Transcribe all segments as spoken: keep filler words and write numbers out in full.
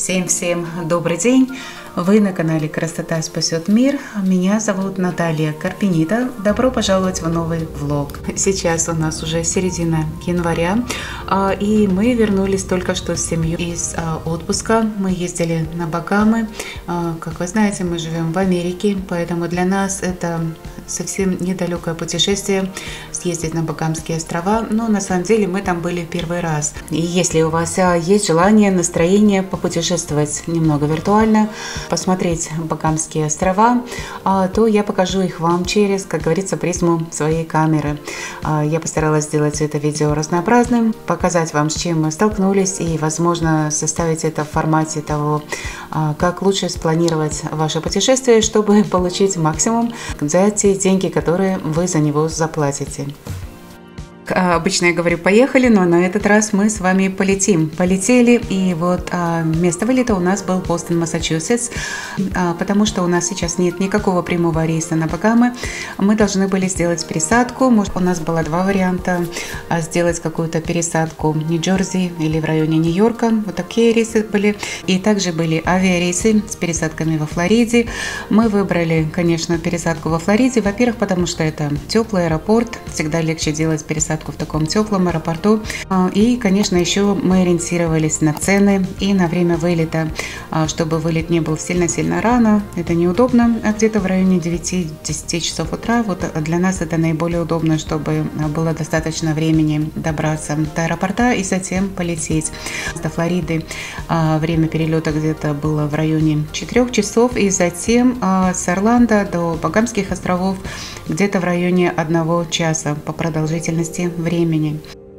Всем-всем добрый день! Вы на канале «Красота спасет мир». Меня зовут Наталья Карпенита. Добро пожаловать в новый влог. Сейчас у нас уже середина января, и мы вернулись только что с семьей из отпуска. Мы ездили на Багамы. Как вы знаете, мы живем в Америке, поэтому для нас это совсем недалекое путешествие съездить на Багамские острова, но на самом деле мы там были первый раз. И если у вас есть желание, настроение попутешествовать немного виртуально, посмотреть Багамские острова, то я покажу их вам через, как говорится, призму своей камеры. Я постаралась сделать это видео разнообразным, показать вам, с чем мы столкнулись, и, возможно, составить это в формате того, как лучше спланировать ваше путешествие, чтобы получить максимум за те деньги, которые вы за него заплатите. Обычно я говорю «поехали», но на этот раз мы с вами полетим. Полетели, и вот а, место вылета у нас был Бостон, Массачусетс, а, потому что у нас сейчас нет никакого прямого рейса на Багамы. Мы должны были сделать пересадку. Может, у нас было два варианта: а, сделать какую-то пересадку в Нью-Джерси или в районе Нью-Йорка. Вот такие рейсы были. И также были авиарейсы с пересадками во Флориде. Мы выбрали, конечно, пересадку во Флориде. Во-первых, потому что это теплый аэропорт. Всегда легче делать пересадку в таком теплом аэропорту. И, конечно, еще мы ориентировались на цены и на время вылета, чтобы вылет не был сильно-сильно рано. Это неудобно, а где-то в районе девяти-десяти часов утра. Вот для нас это наиболее удобно, чтобы было достаточно времени добраться до аэропорта и затем полететь до Флориды. Время перелета где-то было в районе четырёх часов, и затем с Орландо до Багамских островов где-то в районе одного часа по продолжительности времени.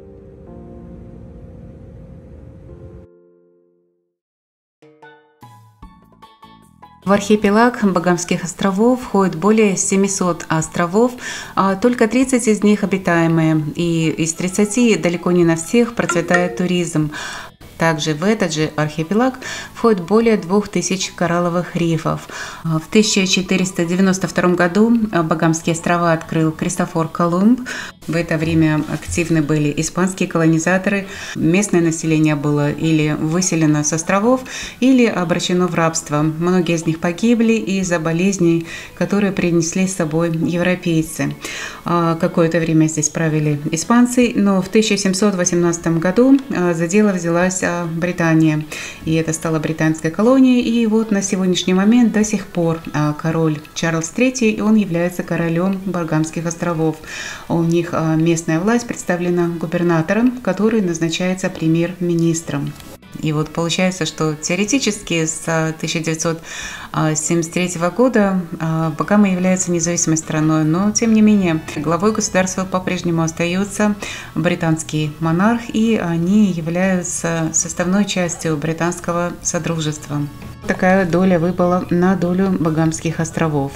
В архипелаг Багамских островов входит более семисот островов, а только тридцать из них обитаемые, и из тридцати далеко не на всех процветает туризм. Также в этот же архипелаг входит более двух тысяч коралловых рифов. В тысяча четыреста девяносто втором году Багамские острова открыл Кристофор Колумб. В это время активны были испанские колонизаторы. Местное население было или выселено с островов, или обращено в рабство. Многие из них погибли из-за болезней, которые принесли с собой европейцы. Какое-то время здесь правили испанцы, но в тысяча семьсот восемнадцатом году за дело взялась Британия, и это стала британской колонией. И вот на сегодняшний момент до сих пор король Чарльз третий, он является королем Багамских островов. У них местная власть представлена губернатором, который назначается премьер-министром. И вот получается, что теоретически с тысяча девятьсот семьдесят третьего года Багамы является независимой страной, но тем не менее главой государства по-прежнему остается британский монарх, и они являются составной частью британского содружества. Такая доля выпала на долю Багамских островов.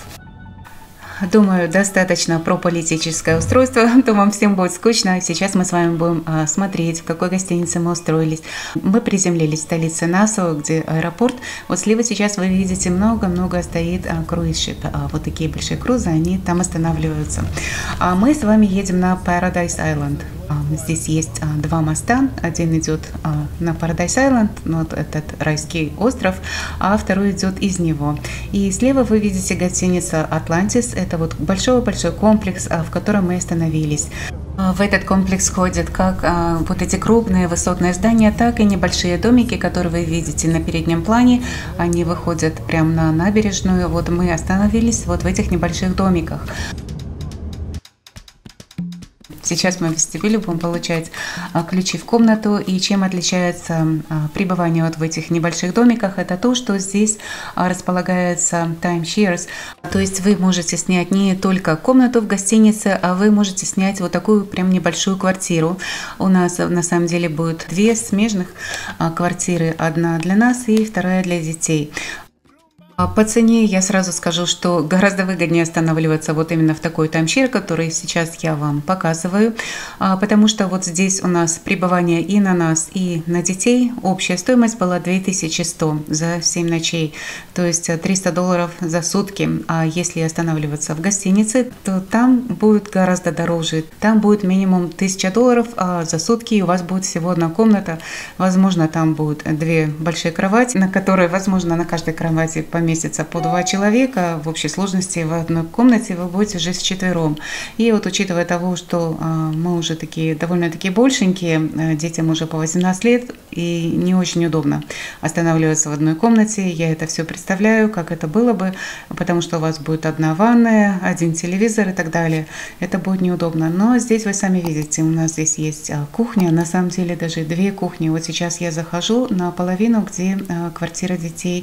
Думаю, достаточно про политическое устройство, то вам всем будет скучно. Сейчас мы с вами будем а, смотреть, в какой гостинице мы устроились. Мы приземлились в столице Нассау, где аэропорт. Вот слева сейчас вы видите, много-много стоит а, круиз-шип. А, вот такие большие крузы, они там останавливаются. А мы с вами едем на Paradise Island. Здесь есть два моста. Один идет на Paradise Island, вот этот райский остров, а второй идет из него. И слева вы видите гостиница Atlantis. Это вот большой-большой комплекс, в котором мы остановились. В этот комплекс входят как вот эти крупные высотные здания, так и небольшие домики, которые вы видите на переднем плане. Они выходят прямо на набережную. Вот мы остановились вот в этих небольших домиках. Сейчас мы в вестибюле будем получать ключи в комнату. И чем отличается пребывание вот в этих небольших домиках, это то, что здесь располагаются timeshares. То есть вы можете снять не только комнату в гостинице, а вы можете снять вот такую прям небольшую квартиру. У нас на самом деле будет две смежных квартиры. Одна для нас и вторая для детей. По цене я сразу скажу, что гораздо выгоднее останавливаться вот именно в такой таймшер, который сейчас я вам показываю, потому что вот здесь у нас пребывание и на нас, и на детей. Общая стоимость была две тысячи сто за семь ночей, то есть триста долларов за сутки. А если останавливаться в гостинице, то там будет гораздо дороже. Там будет минимум тысяча долларов а за сутки, и у вас будет всего одна комната. Возможно, там будут две большие кровати, на которые, возможно, на каждой кровати поместится месяца по два человека. В общей сложности в одной комнате вы будете жить вчетвером. И вот учитывая того, что мы уже такие довольно-таки большенькие, детям уже по восемнадцать лет, и не очень удобно останавливаться в одной комнате. Я это все представляю, как это было бы, потому что у вас будет одна ванная, один телевизор и так далее. Это будет неудобно. Но здесь вы сами видите, у нас здесь есть кухня, на самом деле даже две кухни. Вот сейчас я захожу на половину, где квартира детей,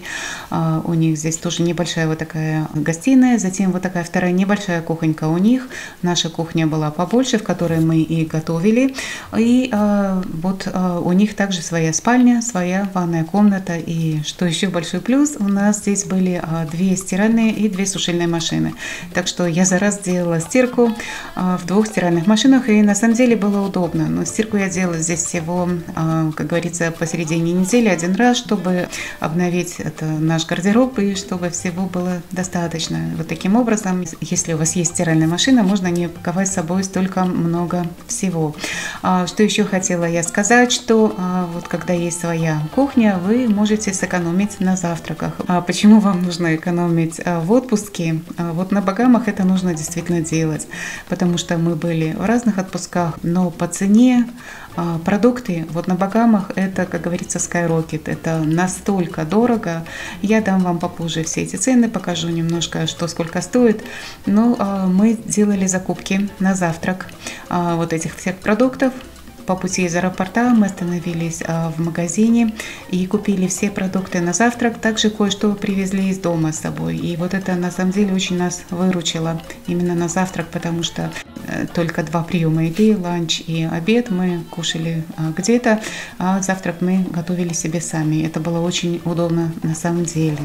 у них здесь тоже небольшая вот такая гостиная, затем вот такая вторая небольшая кухонька у них. Наша кухня была побольше, в которой мы и готовили. И а, вот а, у них также своя спальня, своя ванная комната. И что еще большой плюс, у нас здесь были а, две стиральные и две сушильные машины. Так что я за раз делала стирку а, в двух стиральных машинах, и на самом деле было удобно. Но стирку я делала здесь всего, а, как говорится, посередине недели один раз, чтобы обновить это наш гардероб, и чтобы всего было достаточно. Вот таким образом, если у вас есть стиральная машина, можно не паковать с собой столько много всего. Что еще хотела я сказать, что вот когда есть своя кухня, вы можете сэкономить на завтраках. А почему вам нужно экономить в отпуске? Вот на Багамах это нужно действительно делать, потому что мы были в разных отпусках, но по цене продукты вот на Багамах это, как говорится, skyrocket. Это настолько дорого. Я дам вам попозже все эти цены, покажу немножко, что сколько стоит. Но а, мы делали закупки на завтрак а, вот этих всех продуктов. По пути из аэропорта мы остановились а, в магазине и купили все продукты на завтрак. Также кое-что привезли из дома с собой. И вот это на самом деле очень нас выручило именно на завтрак, потому что э, только два приема еды, ланч и обед мы кушали а, где-то, а завтрак мы готовили себе сами. Это было очень удобно на самом деле.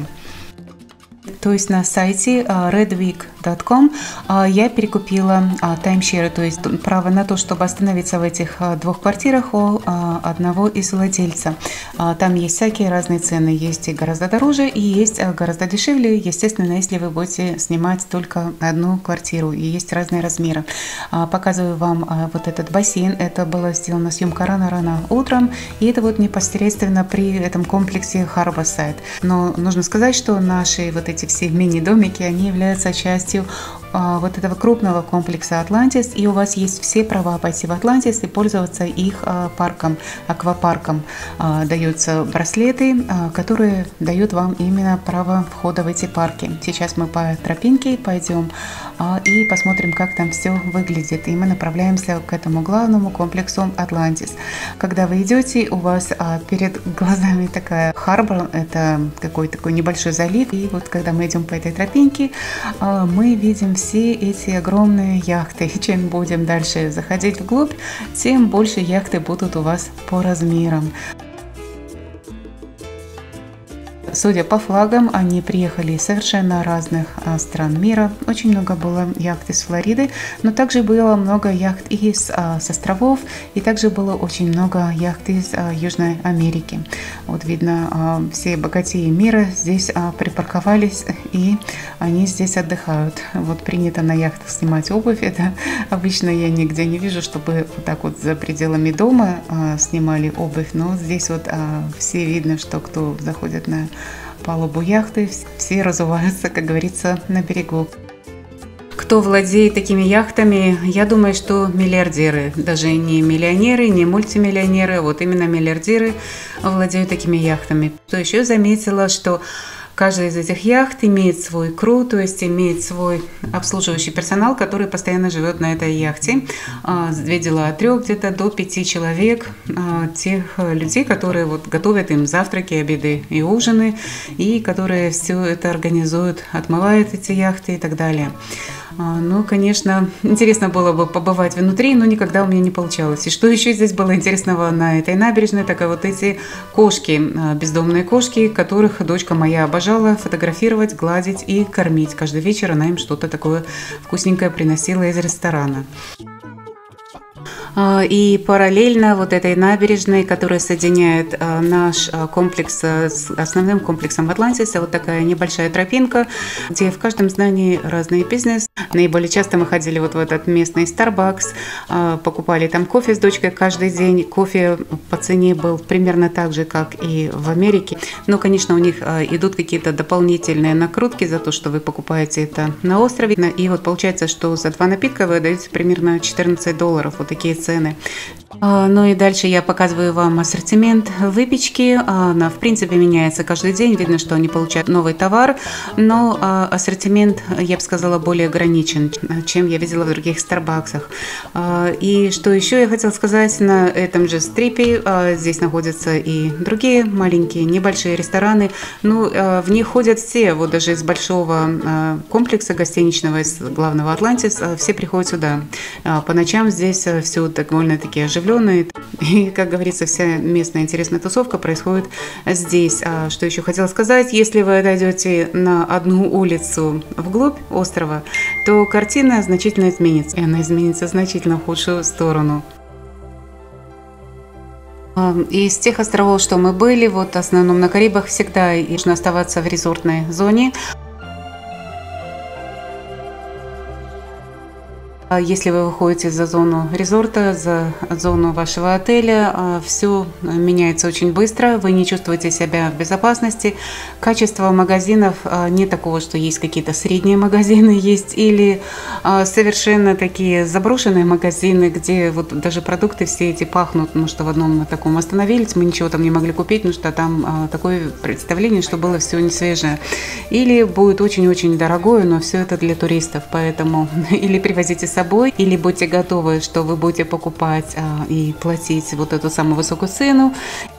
То есть на сайте redweek точка ком я перекупила таймшеры, то есть право на то, чтобы остановиться в этих двух квартирах у одного из владельца. Там есть всякие разные цены, есть и гораздо дороже, и есть гораздо дешевле, естественно, если вы будете снимать только одну квартиру, и есть разные размеры. Показываю вам вот этот бассейн, это было сделано съемка рано-рано утром, и это вот непосредственно при этом комплексе Harborside. Но нужно сказать, что наши вот эти все мини-домики, они являются частью а, вот этого крупного комплекса Атлантис, и у вас есть все права пойти в Атлантис и пользоваться их а, парком, аквапарком. А, даются браслеты, а, которые дают вам именно право входа в эти парки. Сейчас мы по тропинке пойдем а, и посмотрим, как там все выглядит, и мы направляемся к этому главному комплексу Атлантис. Когда вы идете, у вас а, перед глазами такая харбор, это какой-то такой небольшой залив, и вот когда мы идем по этой тропинке, мы видим все эти огромные яхты. И чем будем дальше заходить вглубь, тем больше яхты будут у вас по размерам. Судя по флагам, они приехали из совершенно разных стран мира. Очень много было яхт из Флориды, но также было много яхт из с островов, и также было очень много яхт из Южной Америки. Вот видно, все богатеи мира здесь припарковались, и они здесь отдыхают. Вот принято на яхтах снимать обувь. Это обычно я нигде не вижу, чтобы вот так вот за пределами дома снимали обувь, но здесь вот все видно, что кто заходит на палубу яхты, все разуваются, как говорится, на берегу. Кто владеет такими яхтами, я думаю, что миллиардеры, даже не миллионеры, не мультимиллионеры, вот именно миллиардеры владеют такими яхтами. Что еще заметила, что каждая из этих яхт имеет свой кру, то есть имеет свой обслуживающий персонал, который постоянно живет на этой яхте. Видела от трех где-то до пяти человек, тех людей, которые вот готовят им завтраки, обеды и ужины, и которые все это организуют, отмывают эти яхты и так далее. Ну, конечно, интересно было бы побывать внутри, но никогда у меня не получалось. И что еще здесь было интересного на этой набережной, так и вот эти кошки, бездомные кошки, которых дочка моя обожала фотографировать, гладить и кормить. Каждый вечер она им что-то такое вкусненькое приносила из ресторана. И параллельно вот этой набережной, которая соединяет наш комплекс с основным комплексом Атлантиса, вот такая небольшая тропинка, где в каждом здании разный бизнес. Наиболее часто мы ходили вот в этот местный Starbucks, покупали там кофе с дочкой каждый день. Кофе по цене был примерно так же, как и в Америке. Но, конечно, у них идут какие-то дополнительные накрутки за то, что вы покупаете это на острове. И вот получается, что за два напитка вы даете примерно четырнадцать долларов. Вот такие цены. Ну и дальше я показываю вам ассортимент выпечки. Она, в принципе, меняется каждый день. Видно, что они получают новый товар, но ассортимент, я бы сказала, более ограничен, чем я видела в других Старбаксах. И что еще я хотела сказать, на этом же стрипе здесь находятся и другие маленькие, небольшие рестораны. Ну, в них ходят все, вот даже из большого комплекса гостиничного, из главного Атлантис, все приходят сюда. По ночам здесь все довольно-таки оживленные. И, как говорится, вся местная интересная тусовка происходит здесь. А что еще хотела сказать, если вы дойдете на одну улицу вглубь острова, то картина значительно изменится. И она изменится значительно в худшую сторону. Из тех островов, что мы были, вот в основном на Карибах, всегда нужно оставаться в резортной зоне. Если вы выходите за зону резорта, за зону вашего отеля, все меняется очень быстро, вы не чувствуете себя в безопасности. Качество магазинов не такого, что есть какие-то средние магазины, есть или совершенно такие заброшенные магазины, где вот даже продукты все эти пахнут, ну что в одном мы таком остановились, мы ничего там не могли купить, ну что там такое представление, что было все не свежее. Или будет очень-очень дорогое, но все это для туристов, поэтому или привозите с собой, или будьте готовы, что вы будете покупать а, и платить вот эту самую высокую цену.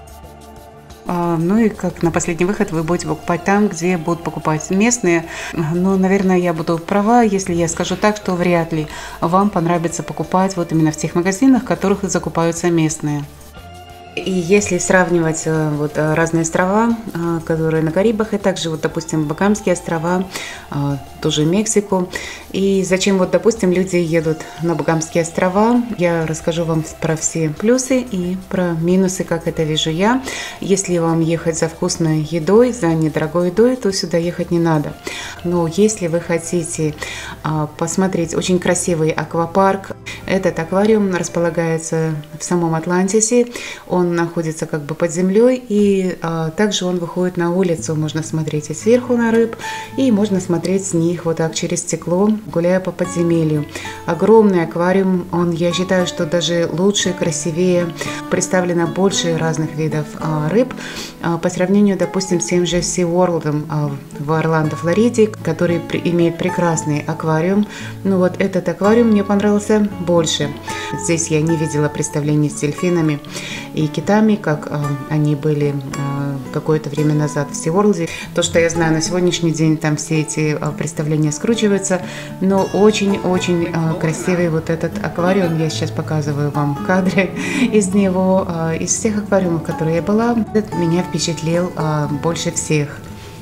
А, ну и как на последний выход вы будете покупать там, где будут покупать местные. Но, наверное, я буду права, если я скажу так, что вряд ли вам понравится покупать вот именно в тех магазинах, в которых закупаются местные. И если сравнивать вот разные острова, которые на Карибах, и также вот, допустим, Багамские острова, тоже Мексику. И зачем вот, допустим, люди едут на Багамские острова, я расскажу вам про все плюсы и про минусы, как это вижу я. Если вам ехать за вкусной едой, за недорогой едой, то сюда ехать не надо. Но если вы хотите посмотреть очень красивый аквапарк, этот аквариум располагается в самом Атлантисе. Он Он находится как бы под землей, и а, также он выходит на улицу. Можно смотреть и сверху на рыб, и можно смотреть с них вот так через стекло, гуляя по подземелью. Огромный аквариум, он, я считаю, что даже лучше, красивее, представлено больше разных видов а, рыб а, по сравнению, допустим, с тем же SeaWorld а, в Орландо, Флориде, который при, имеет прекрасный аквариум. Ну вот этот аквариум мне понравился больше. Здесь я не видела представлений с дельфинами и китами, как э, они были э, какое-то время назад в SeaWorld. То, что я знаю, на сегодняшний день там все эти э, представления скручиваются, но очень-очень э, красивый вот этот аквариум. Я сейчас показываю вам кадры из него. Э, из всех аквариумов, в которые я была, этот меня впечатлил э, больше всех.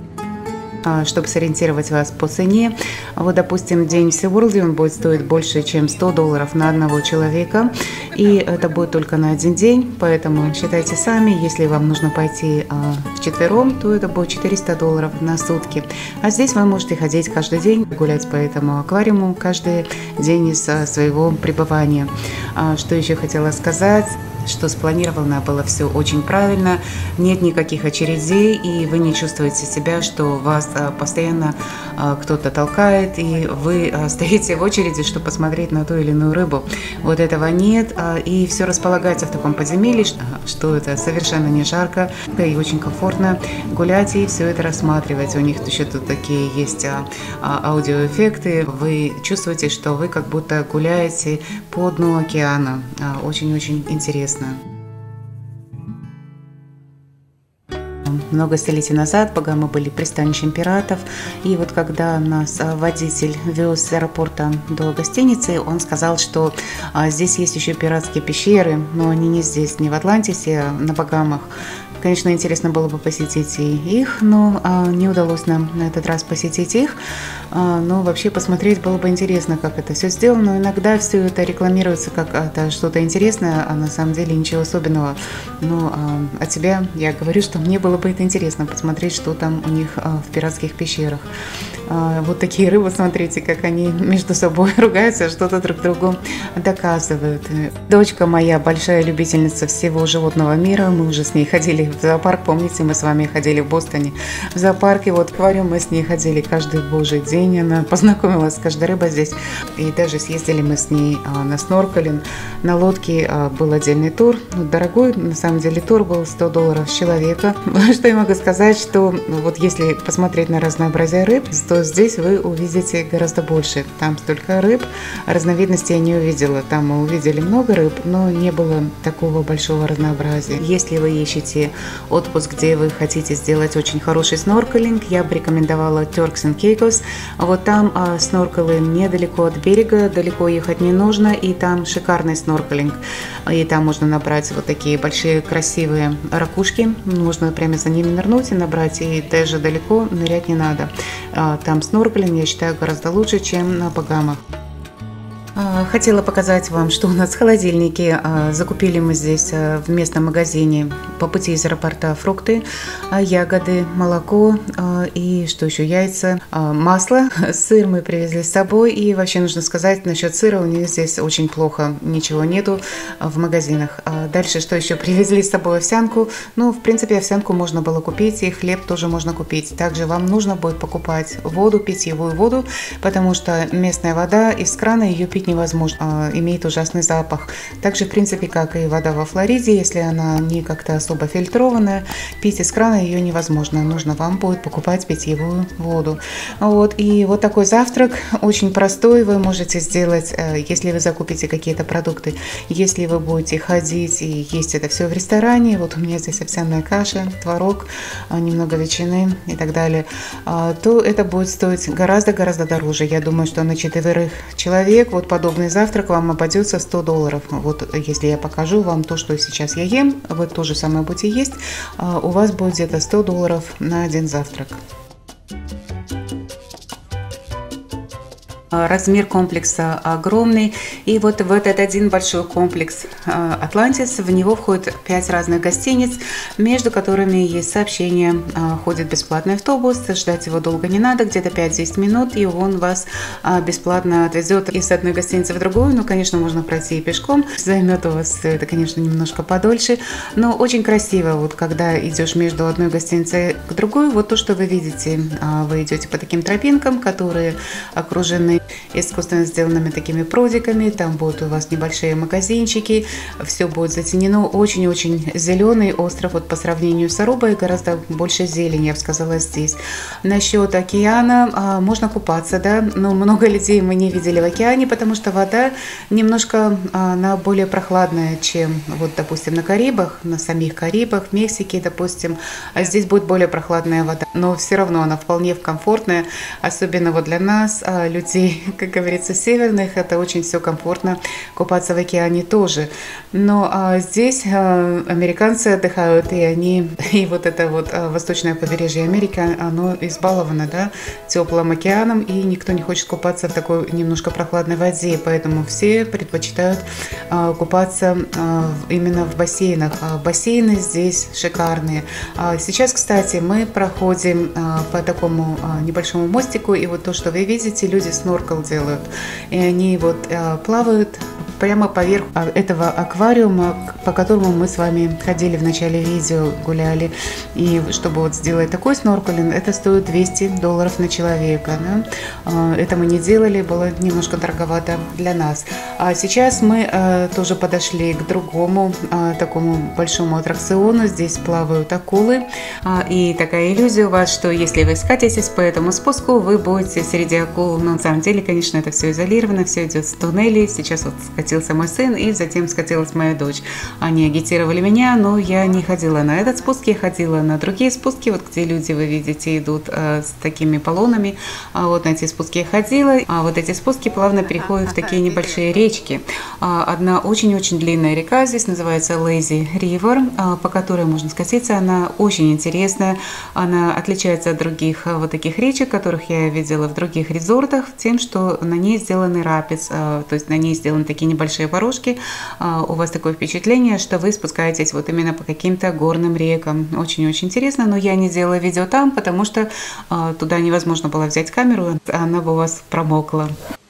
Чтобы сориентировать вас по цене, вот, допустим, день в SeaWorld, он будет стоить больше, чем сто долларов на одного человека, и это будет только на один день, поэтому считайте сами, если вам нужно пойти а, вчетвером, то это будет четыреста долларов на сутки, а здесь вы можете ходить каждый день, гулять по этому аквариуму каждый день из а, своего пребывания. А, что еще хотела сказать? Что спланировано было все очень правильно, нет никаких очередей, и вы не чувствуете себя, что вас постоянно кто-то толкает, и вы стоите в очереди, чтобы посмотреть на ту или иную рыбу. Вот этого нет, и все располагается в таком подземелье, что это совершенно не жарко, и очень комфортно гулять и все это рассматривать. У них еще тут такие есть аудиоэффекты, вы чувствуете, что вы как будто гуляете по дну океана. Очень-очень интересно. много столетий назад Багамы были пристанищем пиратов. И вот когда нас водитель вез с аэропорта до гостиницы, он сказал, что здесь есть еще пиратские пещеры, но они не здесь, не в Атлантисе, а на Багамах. Конечно, интересно было бы посетить и их, но а, не удалось нам на этот раз посетить их. А, но вообще посмотреть было бы интересно, как это все сделано. Иногда все это рекламируется как это что-то интересное, а на самом деле ничего особенного. Но а, от тебя я говорю, что мне было бы это интересно посмотреть, что там у них а, в пиратских пещерах. А, вот такие рыбы, смотрите, как они между собой ругаются, что-то друг другу доказывают. Дочка моя большая любительница всего животного мира. Мы уже с ней ходили в зоопарк, помните, мы с вами ходили в Бостоне в зоопарке, вот в аквариум мы с ней ходили каждый божий день, она познакомилась с каждой рыбой здесь, и даже съездили мы с ней а, на сноркелинг, на лодке а, был отдельный тур, ну, дорогой, на самом деле тур был сто долларов с человека. Что я могу сказать, что вот если посмотреть на разнообразие рыб, то здесь вы увидите гораздо больше, там столько рыб, разновидностей я не увидела, там мы увидели много рыб, но не было такого большого разнообразия. Если вы ищете отпуск, где вы хотите сделать очень хороший сноркелинг, я бы рекомендовала Turks and Caicos. Вот там а, сноркелы недалеко от берега, далеко ехать не нужно, и там шикарный сноркелинг. И там можно набрать вот такие большие красивые ракушки, можно прямо за ними нырнуть и набрать, и даже далеко нырять не надо. А, там сноркелинг, я считаю, гораздо лучше, чем на Багамах. Хотела показать вам, что у нас в холодильнике. Закупили мы здесь в местном магазине по пути из аэропорта фрукты, ягоды, молоко и что еще, яйца, масло. Сыр мы привезли с собой. И вообще нужно сказать, насчет сыра у них здесь очень плохо. Ничего нету в магазинах. Дальше что еще? Привезли с собой овсянку. Ну, в принципе, овсянку можно было купить, и хлеб тоже можно купить. Также вам нужно будет покупать воду, питьевую воду, потому что местная вода из крана, ее пить невозможно, имеет ужасный запах. Также, в принципе, как и вода во Флориде, если она не как-то особо фильтрованная, пить из крана ее невозможно. Нужно вам будет покупать питьевую воду. Вот. И вот такой завтрак, очень простой, вы можете сделать, если вы закупите какие-то продукты. Если вы будете ходить и есть это все в ресторане, вот у меня здесь овсяная каша, творог, немного ветчины и так далее, то это будет стоить гораздо-гораздо дороже. Я думаю, что на четверых человек вот подобный завтрак вам обойдется сто долларов. Вот если я покажу вам то, что сейчас я ем, вы то же самое будете есть, у вас будет где-то сто долларов на один завтрак. Размер комплекса огромный, и вот в этот один большой комплекс Атлантис, в него входит пять разных гостиниц, между которыми есть сообщение: ходит бесплатный автобус, ждать его долго не надо, где-то пять-десять минут, и он вас бесплатно отвезет из одной гостиницы в другую. Ну, конечно, можно пройти и пешком, займет у вас это, конечно, немножко подольше, но очень красиво, вот когда идешь между одной гостиницей к другой, вот то, что вы видите, вы идете по таким тропинкам, которые окружены искусственно сделанными такими прудиками, там будут у вас небольшие магазинчики, все будет затенено, очень-очень зеленый остров, вот по сравнению с Арубой гораздо больше зелени, я бы сказала, здесь. Насчет океана, можно купаться, да, но много людей мы не видели в океане, потому что вода немножко, она более прохладная, чем, вот, допустим, на Карибах, на самих Карибах, в Мексике, допустим, а здесь будет более прохладная вода, но все равно она вполне комфортная, особенно вот для нас, людей, как говорится, северных, это очень все комфортно купаться в океане тоже. Но а, здесь а, американцы отдыхают, и они, и вот это вот а, восточное побережье Америки, оно избаловано, да, теплым океаном, и никто не хочет купаться в такой немножко прохладной воде, поэтому все предпочитают а, купаться а, именно в бассейнах. А бассейны здесь шикарные. А сейчас, кстати, мы проходим а, по такому а, небольшому мостику, и вот то, что вы видите, люди сноркелят делают, и они вот э, плавают прямо поверх этого аквариума, по которому мы с вами ходили в начале видео, гуляли. И чтобы вот сделать такой сноркелинг, это стоит двести долларов на человека, да? Это мы не делали, было немножко дороговато для нас. А сейчас мы э, тоже подошли к другому э, такому большому аттракциону. Здесь плавают акулы, и такая иллюзия у вас, что если вы скатитесь по этому спуску, вы будете среди акул. Но на самом деле, конечно, это все изолировано, все идет с туннелей. Сейчас вот скатились скатился мой сын, и затем скатилась моя дочь. Они агитировали меня, но я не ходила на этот спуск, я ходила на другие спуски, вот где люди, вы видите, идут э, с такими полонами. А вот на эти спуски я ходила, а вот эти спуски плавно переходят в такие небольшие речки. Одна очень-очень длинная река здесь называется Lazy River, по которой можно скатиться. Она очень интересная, она отличается от других вот таких речек, которых я видела в других резортах, тем, что на ней сделаны рапидс, то есть на ней сделаны такие небольшие порожки. У вас такое впечатление, что вы спускаетесь вот именно по каким-то горным рекам. Очень-очень интересно, но я не делала видео там, потому что туда невозможно было взять камеру, она бы у вас промокла.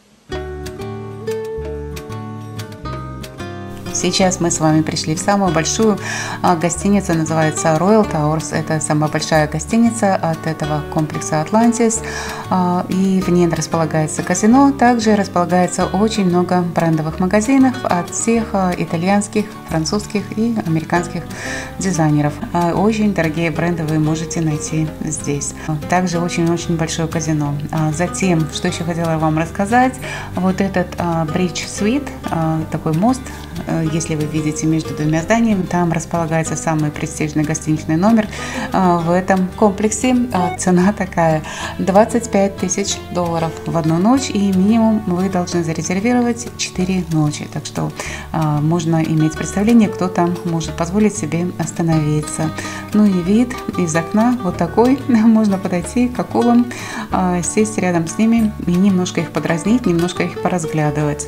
Сейчас мы с вами пришли в самую большую гостиницу, называется Royal Towers. Это самая большая гостиница от этого комплекса Atlantis. И в ней располагается казино. Также располагается очень много брендовых магазинов от всех итальянских, французских и американских дизайнеров. Очень дорогие бренды вы можете найти здесь. Также очень-очень большое казино. Затем, что еще хотела вам рассказать, вот этот Bridge Suite, такой мост, если вы видите между двумя зданиями, там располагается самый престижный гостиничный номер в этом комплексе. Цена такая: двадцать пять тысяч долларов в одну ночь, и минимум вы должны зарезервировать четыре ночи. Так что можно иметь представление, кто там может позволить себе остановиться. Ну и вид из окна вот такой. Можно подойти к акулам, сесть рядом с ними и немножко их подразнить, немножко их поразглядывать.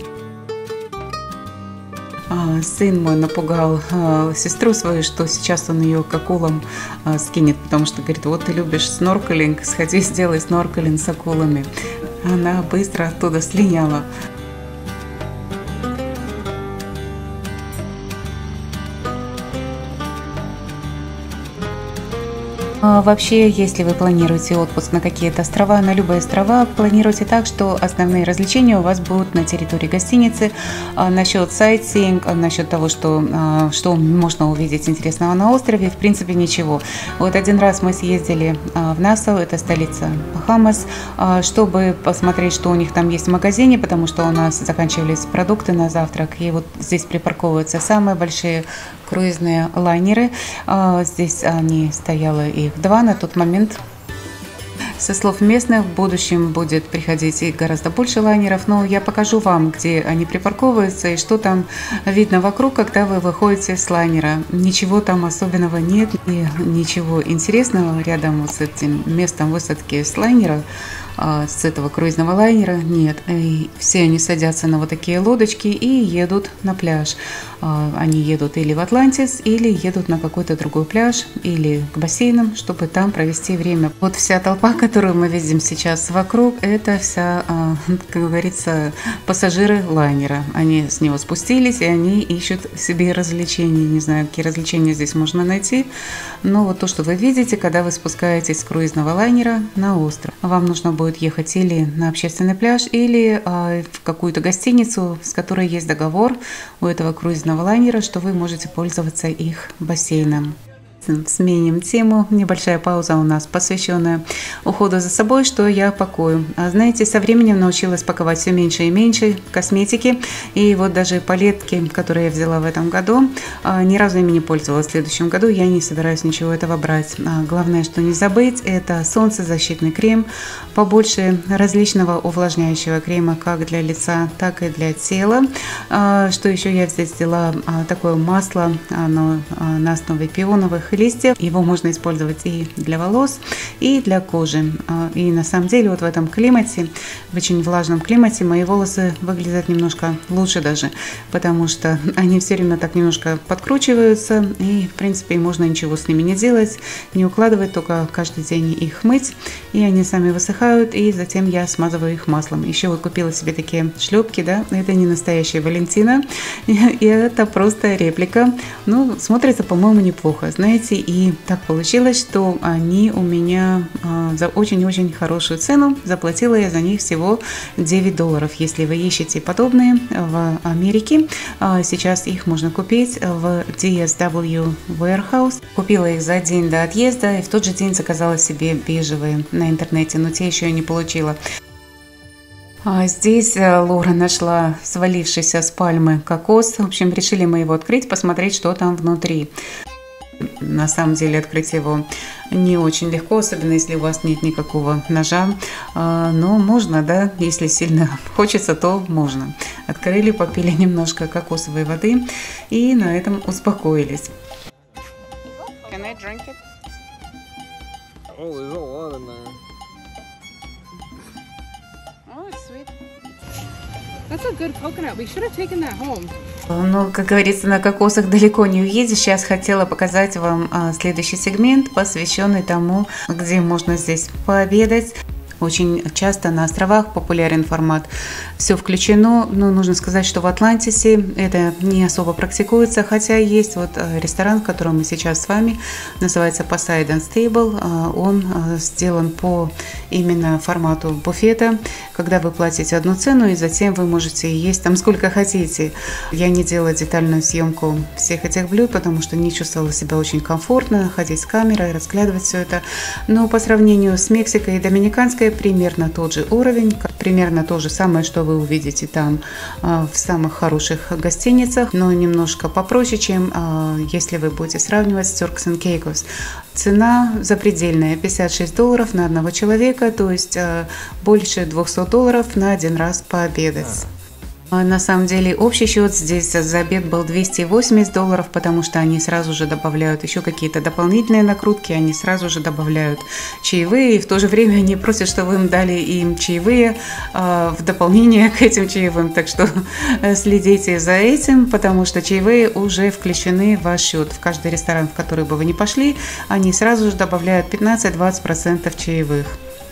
Сын мой напугал сестру свою, что сейчас он ее к акулам скинет, потому что говорит: вот ты любишь сноркелинг, сходи, сделай сноркелинг с акулами. Она быстро оттуда слиняла. Вообще, если вы планируете отпуск на какие-то острова, на любые острова, планируйте так, что основные развлечения у вас будут на территории гостиницы. Насчет сайтсинг, насчет того, что, что можно увидеть интересного на острове, в принципе, ничего. Вот один раз мы съездили в Нассау, это столица Бахамас, чтобы посмотреть, что у них там есть в магазине, потому что у нас заканчивались продукты на завтрак, и вот здесь припарковываются самые большие круизные лайнеры. Здесь они стояло их два на тот момент. Со слов местных, в будущем будет приходить и гораздо больше лайнеров, но я покажу вам, где они припарковываются и что там видно вокруг, когда вы выходите с лайнера. Ничего там особенного нет, и ничего интересного рядом с этим местом высадки с лайнера, с этого круизного лайнера нет. И все они садятся на вот такие лодочки и едут на пляж. Они едут или в Атлантис, или едут на какой-то другой пляж, или к бассейнам, чтобы там провести время. Вот вся толпа, которую мы видим сейчас вокруг, это вся, как говорится, пассажиры лайнера. Они с него спустились, и они ищут себе развлечения. Не знаю, какие развлечения здесь можно найти, но вот то, что вы видите, когда вы спускаетесь с круизного лайнера на остров. Вам нужно будет ехать или на общественный пляж, или в какую-то гостиницу, с которой есть договор у этого круизного лайнера, что вы можете пользоваться их бассейном. Сменим тему. Небольшая пауза у нас, посвященная уходу за собой, что я пакую. А знаете, со временем научилась паковать все меньше и меньше косметики. И вот даже палетки, которые я взяла в этом году, ни разу ими не пользовалась. В следующем году я не собираюсь ничего этого брать. Главное, что не забыть, это солнцезащитный крем, побольше различного увлажняющего крема как для лица, так и для тела. Что еще я здесь взяла? Такое масло, оно на основе пионовых листьев. Его можно использовать и для волос, и для кожи. И на самом деле вот в этом климате, в очень влажном климате, мои волосы выглядят немножко лучше даже, потому что они все время так немножко подкручиваются, и в принципе можно ничего с ними не делать, не укладывать, только каждый день их мыть, и они сами высыхают, и затем я смазываю их маслом. Еще вот купила себе такие шлепки, да, это не настоящая Валентина, и это просто реплика, ну, смотрится, по-моему, неплохо, знаете. И так получилось, что они у меня а, за очень-очень хорошую цену. Заплатила я за них всего девять долларов. Если вы ищете подобные в Америке, а, сейчас их можно купить в ди эс дабл ю Warehouse. Купила их за день до отъезда и в тот же день заказала себе бежевые на интернете, но те еще и не получила. А здесь э, Лора нашла свалившийся с пальмы кокос. В общем, решили мы его открыть, посмотреть, что там внутри. На самом деле открыть его не очень легко, особенно если у вас нет никакого ножа. А, но можно, да, если сильно хочется, то можно. Открыли, попили немножко кокосовой воды и на этом успокоились. Can I drink it? Oh, there's a lot in there. Oh, it's sweet. That's a good coconut. We should have taken that home. Ну, как говорится, на кокосах далеко не уедешь. Сейчас хотела показать вам а, следующий сегмент, посвященный тому, где можно здесь пообедать. Очень часто на островах популярен формат «все включено», но нужно сказать, что в Атлантисе это не особо практикуется, хотя есть вот ресторан, в котором мы сейчас с вами, называется Poseidon's Table. Он сделан по именно формату буфета, когда вы платите одну цену и затем вы можете есть там сколько хотите. Я не делала детальную съемку всех этих блюд, потому что не чувствовала себя очень комфортно ходить с камерой, разглядывать все это, но по сравнению с Мексикой и Доминиканской примерно тот же уровень, примерно то же самое, что вы увидите там в самых хороших гостиницах, но немножко попроще, чем если вы будете сравнивать с Turks and Caicos. Цена запредельная, пятьдесят шесть долларов на одного человека, то есть больше двухсот долларов на один раз пообедать. На самом деле общий счет здесь за обед был двести восемьдесят долларов, потому что они сразу же добавляют еще какие-то дополнительные накрутки, они сразу же добавляют чаевые, и в то же время они просят, чтобы вы им дали им чаевые э, в дополнение к этим чаевым. Так что следите за этим, потому что чаевые уже включены в ваш счет. В каждый ресторан, в который бы вы ни пошли, они сразу же добавляют пятнадцать-двадцать процентов чаевых.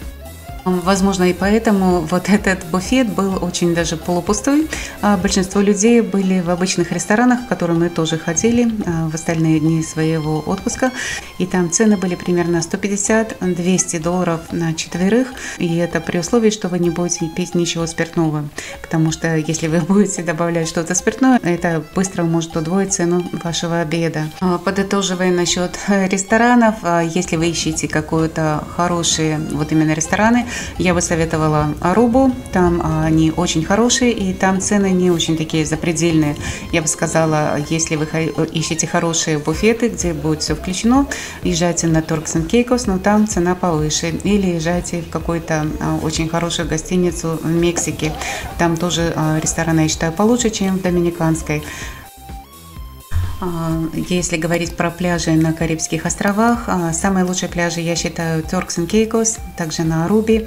Возможно, и поэтому вот этот буфет был очень даже полупустой. Большинство людей были в обычных ресторанах, в которые мы тоже ходили в остальные дни своего отпуска. И там цены были примерно сто пятьдесят - двести долларов на четверых. И это при условии, что вы не будете пить ничего спиртного. Потому что если вы будете добавлять что-то спиртное, это быстро может удвоить цену вашего обеда. Подытоживая насчет ресторанов, если вы ищете какие-то хорошие вот именно рестораны, я бы советовала Арубу, там они очень хорошие и там цены не очень такие запредельные. Я бы сказала, если вы ищете хорошие буфеты, где будет все включено, езжайте на Turks and Caicos, но там цена повыше. Или езжайте в какую-то очень хорошую гостиницу в Мексике. Там тоже рестораны, я считаю, получше, чем в Доминиканской. Если говорить про пляжи на Карибских островах, самые лучшие пляжи, я считаю, Turks and Caicos, также на Арубе.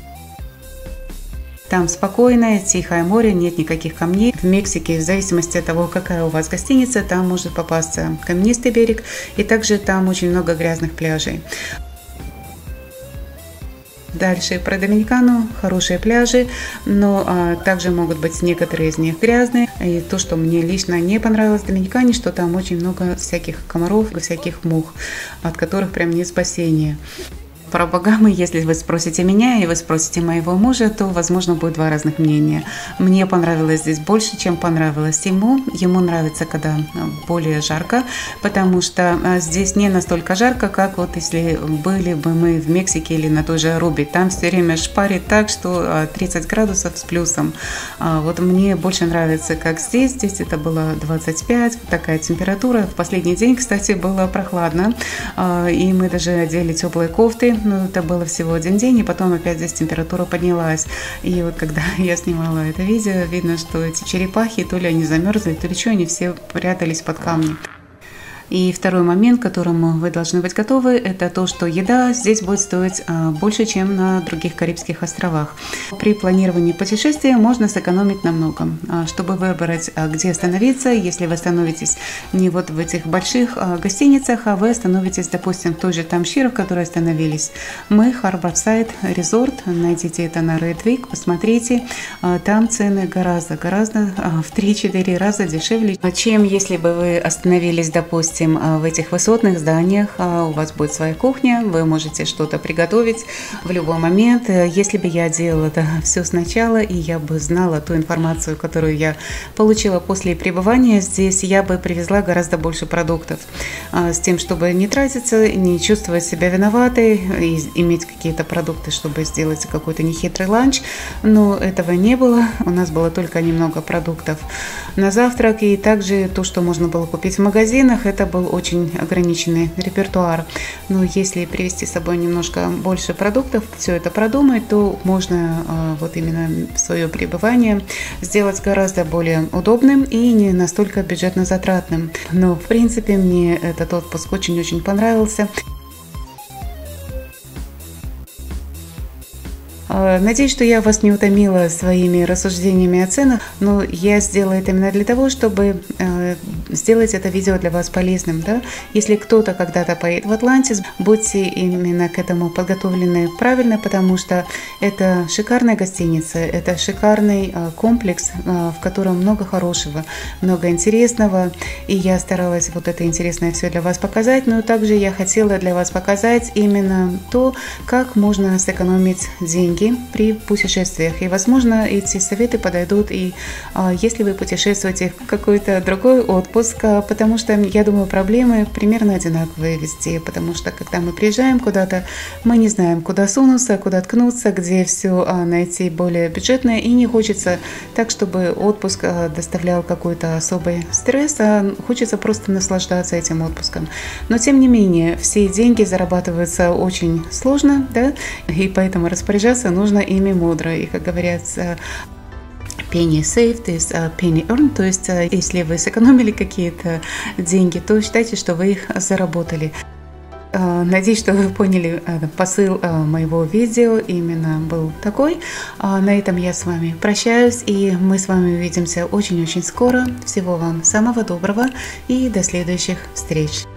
Там спокойное, тихое море, нет никаких камней. В Мексике, в зависимости от того, какая у вас гостиница, там может попасться каменистый берег, и также там очень много грязных пляжей. Дальше про Доминикану, хорошие пляжи, но а, также могут быть некоторые из них грязные. И то, что мне лично не понравилось в Доминикане, что там очень много всяких комаров, всяких мух, от которых прям нет спасения. Про Багамы, если вы спросите меня и вы спросите моего мужа, то, возможно, будет два разных мнения. Мне понравилось здесь больше, чем понравилось ему. Ему нравится, когда более жарко, потому что здесь не настолько жарко, как вот если были бы мы в Мексике или на той же Арубе. Там все время шпарит так, что тридцать градусов с плюсом. Вот мне больше нравится, как здесь. Здесь это было двадцать пять, такая температура. В последний день, кстати, было прохладно, и мы даже одели теплые кофты. Ну, это было всего один день, и потом опять здесь температура поднялась. И вот когда я снимала это видео, видно, что эти черепахи, то ли они замерзли, то ли что, они все прятались под камни. И второй момент, к которому вы должны быть готовы, это то, что еда здесь будет стоить больше, чем на других Карибских островах. При планировании путешествия можно сэкономить на многом. Чтобы выбрать, где остановиться, если вы остановитесь не вот в этих больших гостиницах, а вы остановитесь, допустим, в той же Тамшире, в которой остановились мы, Harborside Resort, найдите это на Red Week, посмотрите, там цены гораздо-гораздо в три-четыре раза дешевле, чем если бы вы остановились, допустим, Допустим, в этих высотных зданиях у вас будет своя кухня, вы можете что-то приготовить в любой момент. Если бы я делала это все сначала, и я бы знала ту информацию, которую я получила после пребывания здесь, я бы привезла гораздо больше продуктов, с тем, чтобы не тратиться, не чувствовать себя виноватой, и иметь какие-то продукты, чтобы сделать какой-то нехитрый ланч. Но этого не было, у нас было только немного продуктов на завтрак, и также то, что можно было купить в магазинах, это был очень ограниченный репертуар. Но если привезти с собой немножко больше продуктов, все это продумать, то можно вот именно свое пребывание сделать гораздо более удобным и не настолько бюджетно затратным. Но в принципе мне этот отпуск очень-очень понравился. Надеюсь, что я вас не утомила своими рассуждениями о ценах, но я сделала это именно для того, чтобы э, сделать это видео для вас полезным. Да? Если кто-то когда-то поедет в Атлантис, будьте именно к этому подготовлены правильно, потому что это шикарная гостиница, это шикарный э, комплекс, э, в котором много хорошего, много интересного, и я старалась вот это интересное все для вас показать, но также я хотела для вас показать именно то, как можно сэкономить деньги при путешествиях. И, возможно, эти советы подойдут и а, если вы путешествуете в какой-то другой отпуск, а, потому что, я думаю, проблемы примерно одинаковые везде, потому что, когда мы приезжаем куда-то, мы не знаем, куда сунуться, куда ткнуться, где все а, найти более бюджетное, и не хочется так, чтобы отпуск а, доставлял какой-то особый стресс, а хочется просто наслаждаться этим отпуском. Но, тем не менее, все деньги зарабатываются очень сложно, да, и поэтому распоряжаться нужно ими мудро. И, как говорится, penny saved is penny earned, то есть если вы сэкономили какие-то деньги, то считайте, что вы их заработали. Надеюсь, что вы поняли посыл моего видео, именно был такой. На этом я с вами прощаюсь, и мы с вами увидимся очень-очень скоро. Всего вам самого доброго и до следующих встреч.